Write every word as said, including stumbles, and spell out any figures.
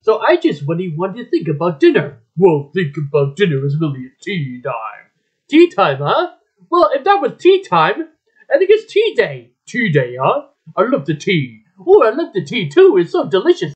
So I just really want to think about dinner. Well, think about dinner is really tea time. Tea time, huh? Well, if that was tea time, I think it's tea day. Tea day, huh? I love the tea. Oh, I love the tea too. It's so delicious.